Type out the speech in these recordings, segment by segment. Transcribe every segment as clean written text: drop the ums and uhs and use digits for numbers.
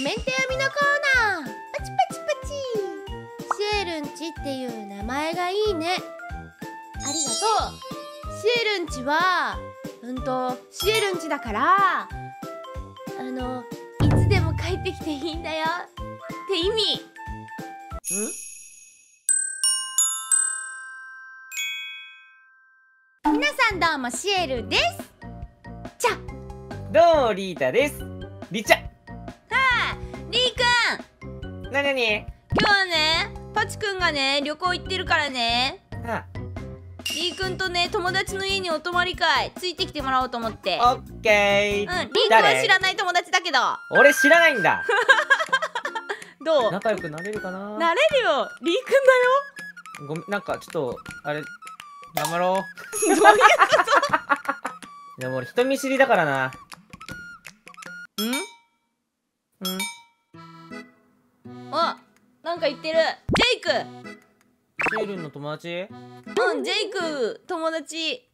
メント読みのコーナー。パチパチパチ。シエルンチっていう名前がいいね。ありがとう。シエルンチはシエルンチだからいつでも帰ってきていいんだよって意味。皆さんどうも、シエルです。じゃどうもリータです。リチャ。 リーくん、 なになに？ 今日はね、パチくんがね、旅行行ってるからね、リーくんとね、友達の家にお泊まり会ついてきてもらおうと思って。 オッケー。 リーくんは知らない友達だけど。 俺知らないんだ。 どう？ 仲良くなれるかな？ なれるよ、リーくんだよ。 ごめん、なんかちょっとあれ頑張ろう。 どういうこと？ でも俺人見知りだからな。 あ、なんか言ってる。ジェイク。 シエルンの友達？ ジェイク友達。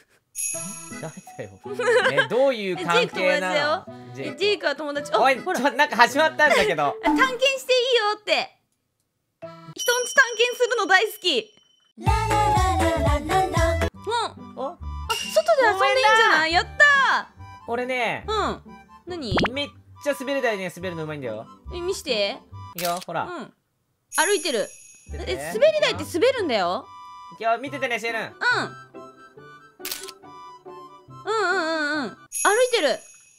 誰だよ。どういう関係なの？ ジェイクは友達。 おい、 ほら、 なんか始まったんだけど。 探検していいよって。人んち探検するの大好き。ラララララララ。 お、 外で遊んでいいんじゃない？やったー。 俺ね、 何？ めっちゃ滑り台ね、滑るのうまいんだよ。 見して。 いくよ、ほら。 歩いてる。滑り台って滑るんだよ。 いくよ、見ててね、シエルン。 歩いてる。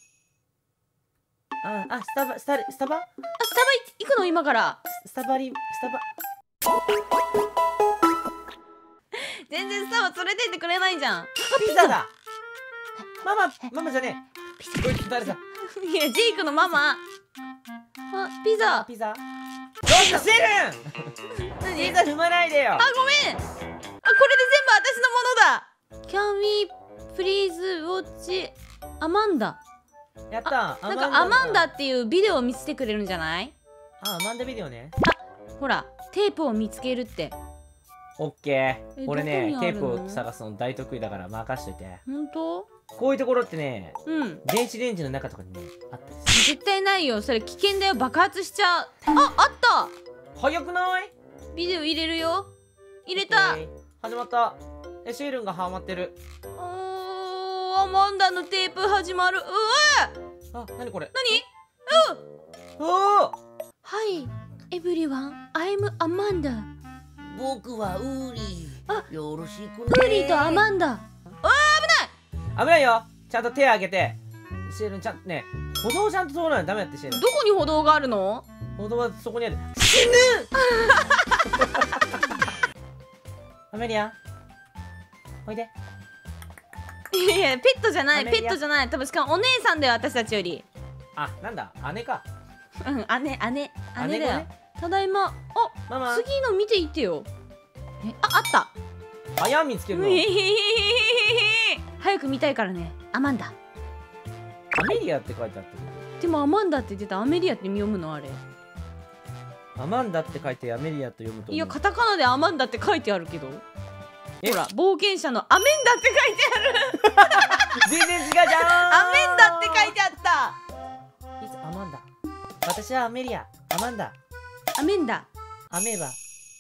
スタバ？ スタバ行くの今から。 スタバ。 全然スタバ連れてってくれないじゃん。 ピザだ。ママじゃねえ。こいつ誰だ？ いや、ジェイクのママ。ピザ。 どうしたシエルン？ 何？ ピザ踏まないでよ。 ごめん。これで全部私のものだ。Can we please watch アマンダ？ やった。 なんかアマンダっていうビデオを見せてくれるんじゃない？ アマンダビデオね。 ほら、テープを見つけるって。 オッケー。俺ね、 どこにあるの？ テープを探すの大得意だから任しといて。 本当？ こういうところってね、電子レンジの中とかにね、あったりする。 絶対ないよ。それ危険だよ。爆発しちゃう。あった。 早くない？ ビデオ入れるよ。入れた。 始まった。シエルンがハマってる。 アマンダのテープ始まる。 なにこれ？ はい、エブリワン、I'm アマンダ。 僕はウーリー。よろしくね。 ウーリーとアマンダ。 危ないよ。ちゃんと手上げて。シエルンちゃんとね、歩道ちゃんと通らないとダメだってシエルン。 どこに歩道があるの？ 歩道はそこにある。死ぬアメリア、おいで。 いやいや、ペットじゃない、ペットじゃない。多分しかもお姉さんだよ、私たちより。 なんだ、姉か。 姉だよ。 ね、 ただいま。 ママ、 次の見ていってよ。あった。 早見つけるの。 早く見たいからね。アマンダ。 アメリアって書いてあってる。 でもアマンダって言ってた。アメリアって読むのあれ。 アマンダって書いてアメリアと読むと。 いや、カタカナでアマンダって書いてあるけど。ほら、冒険者のアメンダって書いてある。 全然違うじゃん。 アメンダって書いてあった。 アマンダ。私はアメリア。アマンダ。 アメンダ。 アメーバ。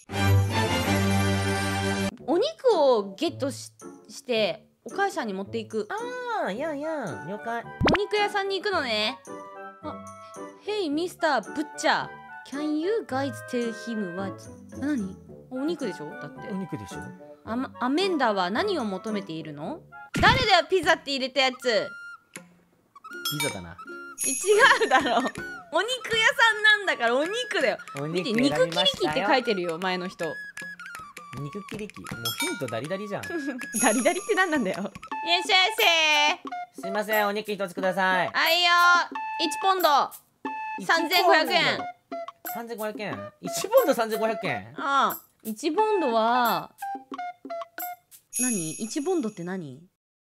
お肉をゲットしてお母さんに持っていく。 やん了解。 お肉屋さんに行くのね。Hey Mr. Butcher, can you guys tell him what？ 何？お肉でしょ？だってお肉でしょ。 アメンダは何を求めているの？誰だよ、ピザって入れたやつ。 ピザだな。 違うだろ。お肉屋さんなんだからお肉だよ。見て、肉切り機って書いてるよ、前の人。 肉切り機、もうヒントダリダリじゃん。 ダリダリって何なんだよ。いらっしゃいせー。 すいません、お肉一つください。 はいよー。1ポンド3500円。 3500円。1ポンド3500円。 1ポンドは何？1ポンドって何？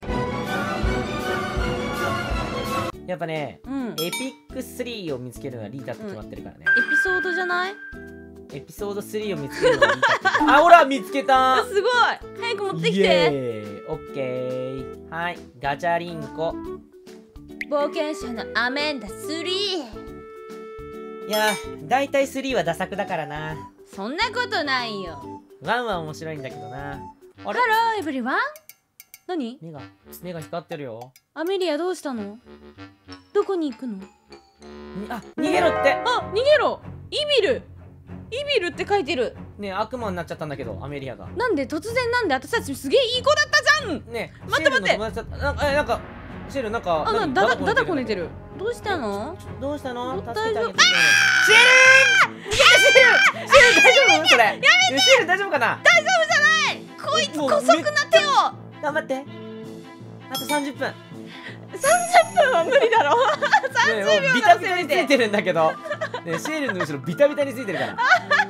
やっぱね、エピック3を見つけるのはリータって決まってるからね。 エピソードじゃない？ エピソード3を見つけるのはリータって。ほら見つけた。 すごい。早く持ってきて。 イエーイ。オッケー。はい、ガチャリンコ。 冒険者のアメンダ3。 いやだいたい3はダ作だからな。 そんなことないよ。 1は面白いんだけどな。あれ Hello everyone。何？ 目が光ってるよ。 アメリアどうしたの？どこに行くの？ 逃げろって。 あ、逃げろ。イビルって書いてる。 ねえ悪魔になっちゃったんだけどアメリアが。 なんで突然なんで？私たちすげえいい子だったじゃん。 ねえ待って待ってシェールの友達だなんかシェールなんかあ、 何ダダこねてる。どうしたの？ どうしたの？助けてあ大丈夫げて。シェール！逃げてシェール大丈夫？それ。やめて。シェール大丈夫かな？ 大丈夫じゃない。こいつ姑息な手を。 頑張って。あと30分。 30分は無理だろ。 ねえもうビタビタについてるんだけど。ねえシェールの後ろビタビタについてるから。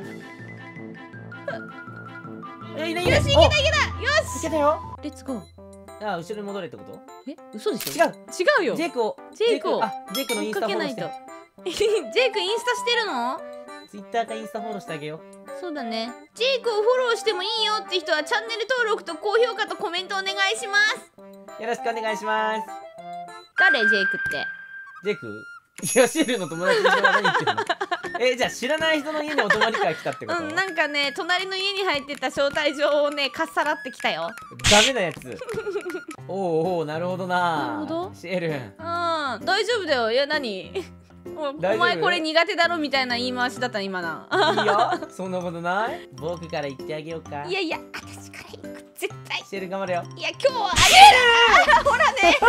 いいねいいね。 よし、いけた。よし。 いけたよ。 レッツゴー。 あ、後ろに戻れってこと？ え、嘘でしょ？ 違う。 違うよ。 ジェイクをジェイクをジェイクのインスタフォローして。 ジェイクインスタしてるの？ ツイッターかインスタフォローしてあげよう。 そうだね。ジェイクをフォローしてもいいよって人はチャンネル登録と高評価とコメントお願いします。 よろしくお願いします。 誰？ジェイクって。 ジェイク？いやシェールの友達に何言ってんの？じゃあ知らない人の家にお泊まり会来たってこと？ なんかね、隣の家に入ってた招待状をね、かっさらってきたよ。 ダメなやつ。おうなるほどな。 なるほど。 シェール。 大丈夫だよ。いや、何？お前これ苦手だろみたいな言い回しだった今な。 いいよ。そんなことない。僕から言ってあげようか。 いやいや、私から行く。絶対。 シェール頑張れよ。 いや、今日はあげる。ほらね。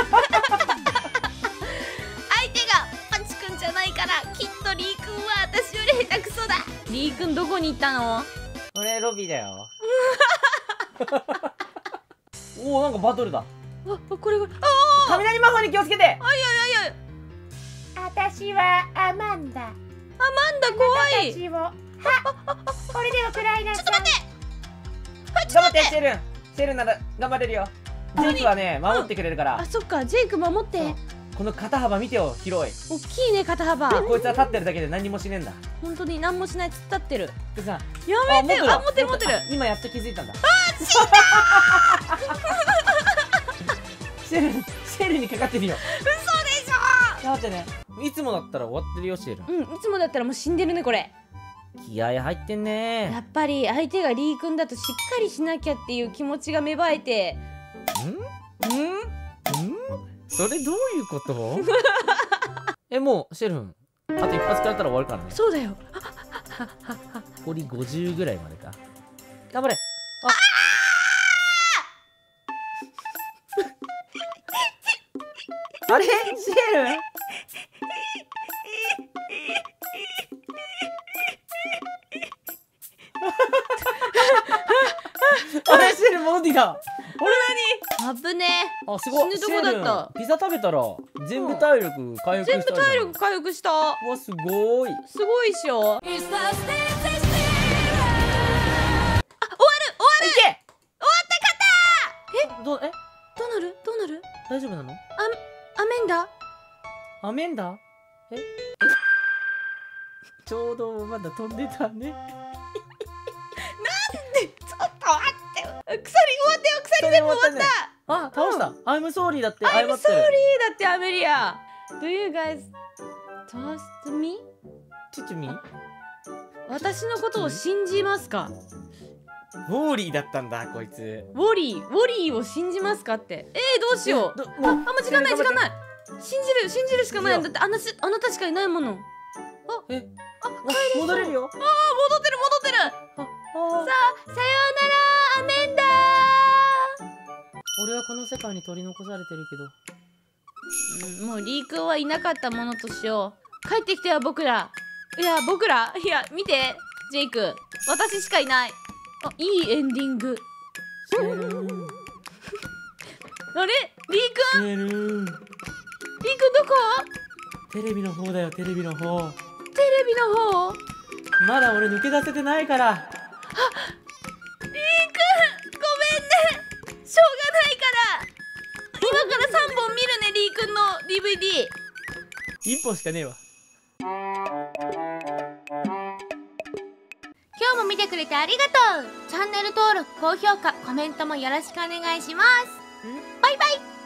相手がパンチくんじゃないから、きっとリーくんは私より下手くそだ。リーくんどこに行ったの？ 俺ロビーだよ。おおなんかバトルだ。 これ雷魔法に気をつけて。 いや私はアマンダ。 アマンダ怖い。 私をこれではくらいなさい。 頑張ってシェール。シェールなら頑張れるよ。ジェイクはね守ってくれるから。 そっか、ジェイク守って。 この肩幅見てよ、広い。 大きいね、肩幅。 こいつは立ってるだけで何もしねえんだ。 本当に何もしない、突っ立ってる。 でさ、 やめてよ。持ってる。 今やっと気づいたんだ。 死んだ。 シェールにかかってるよ。 嘘でしょ。 だってね、いつもだったら終わってるよ、シェール。 いつもだったらもう死んでるね、これ。 気合入ってんね。 やっぱり相手がリー君だとしっかりしなきゃっていう気持ちが芽生えて。 それどういうこともうシェルンあと一発食らったら終わるからね。 そうだよ。 残り50ぐらいまでか。頑張れ。あれシェルンあれシェルン戻ってきた。 あぶねえ。 あすごい。 死ぬとこだった。 シェルンピザ食べたら全部体力回復した。 全部体力回復した。 わすごい。 すごいっしょ。終わる。 いけ。 終わったどうなる大丈夫なの？ アメンダアメンダ？ちょうどまだ飛んでたね。 ちょっと待ってよ。鎖終わったよ。鎖全部終わった。 あ倒した。I'm sorry だって。 I'm 謝 sorry ってる。 だってアメリア。Do you guys trust me？ チュチュミ？ 私のことを信じますか？ ウォーリーだったんだこいつ。 ウォリーを信じますかって。どうしよう。もう時間ない。信じるしかない。だってあなたしかいないもの。 戻れるよ。 戻ってる。さようならアメンダ俺はこの世界に取り残されてるけど。 もうリー君はいなかったものとしよう。帰ってきてよ僕ら。いや見てジェイク、私しかいない。いいエンディング。 シェルン。 あれリー君シェルン。 リー君どこ？ テレビの方だよ、テレビの方。 テレビの方？ まだ俺抜け出せてないから。 リー君ごめんね。しょうがないから今から3本見るね。リー君の DVD。 1本しかねえわ。 今日も見てくれてありがとう。チャンネル登録、高評価、コメントもよろしくお願いします。バイバイ。